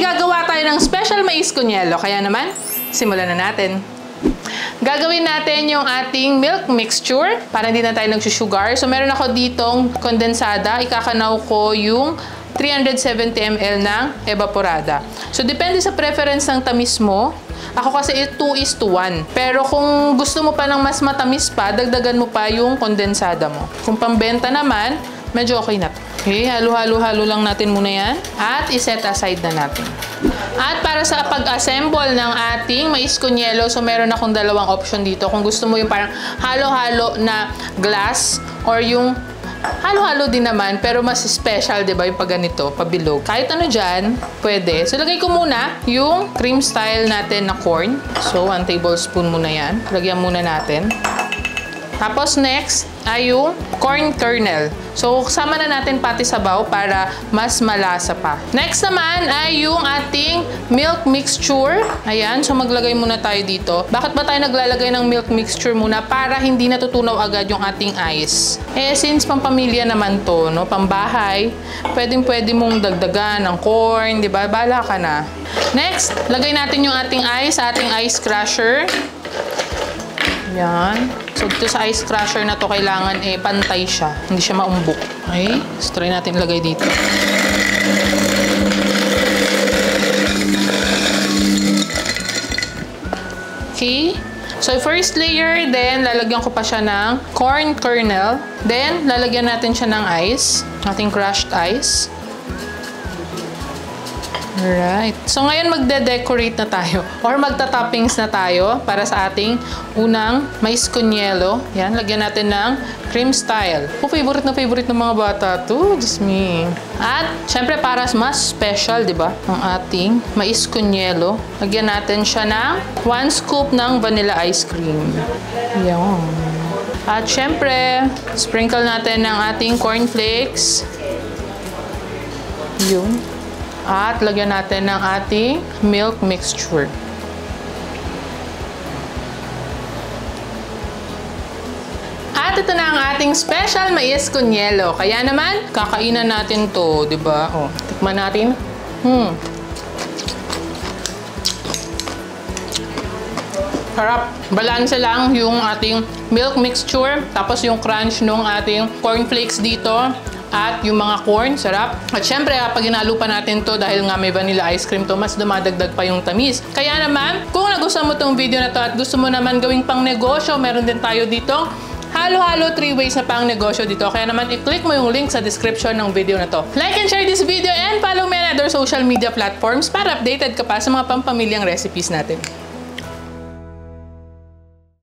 gagawa tayo ng special mais kunyelo. Kaya naman, simulan na natin. Gagawin natin yung ating milk mixture para hindi na tayo nagsusugar. So, meron ako ditong kondensada. Ikakanaw ko yung 370 ml ng evaporada. So, depende sa preference ng tamis mo. Ako kasi 2:1. Pero kung gusto mo pa ng mas matamis pa, dagdagan mo pa yung kondensada mo. Kung pambenta naman, medyo okay na. Okay, halo-halo-halo lang natin muna yan. At iset aside na natin. At para sa pag-assemble ng ating mais kunyelo, so meron akong dalawang option dito. Kung gusto mo yung parang halo-halo na glass or yung halo-halo din naman, pero mas special, di ba? Yung pag ganito, pabilog. Kahit ano dyan, pwede. So, lagay ko muna yung cream style natin na corn. So, 1 tablespoon muna yan. Lagyan muna natin. Tapos, next ay yung corn kernel. So, sama na natin pati sabaw para mas malasa pa. Next naman ay yung ating milk mixture. Ayan. So, maglagay muna tayo dito. Bakit ba tayo naglalagay ng milk mixture muna? Para hindi natutunaw agad yung ating ice. Eh, since pampamilya naman to, no? Pambahay, pwede mong dagdagan ng corn, di ba? Bahala ka na. Next, lagay natin yung ating ice sa ating ice crusher. Yan. So, dito sa ice crusher na to, kailangan pantay siya. Hindi siya maumbok. Okay? So, try natin ilagay dito. Okay? So, first layer, then, lalagyan ko pa siya ng corn kernel. Then, lalagyan natin siya ng ice. Ating crushed ice. Alright. So, ngayon magde-decorate na tayo or magta-toppings na tayo para sa ating unang mais kunyelo. Yan, lagyan natin ng cream style. Favorite na favorite ng mga bata to. Just me. At, syempre, para mas special, di ba? Ang ating mais kunyelo. Lagyan natin siya ng 1 scoop ng vanilla ice cream. Yan. At, syempre, sprinkle natin ng ating cornflakes. Yun. At lagyan natin ng ating milk mixture. At ito na ang ating special mais kunyelo. Kaya naman, kakainan natin to, di ba? Oh, tikman natin. Harap. Balanse lang yung ating milk mixture, tapos yung crunch ng ating cornflakes dito. At yung mga corn, sarap. At syempre, kapag hinalo pa natin to dahil nga may vanilla ice cream to, mas dumadagdag pa yung tamis. Kaya naman, kung nagustuhan mo tong video na to at gusto mo naman gawing pang negosyo, meron din tayo dito halo-halo 3 ways na pang negosyo dito. Kaya naman, i-click mo yung link sa description ng video na to. Like and share this video and follow me on other social media platforms para updated ka pa sa mga pampamilyang recipes natin.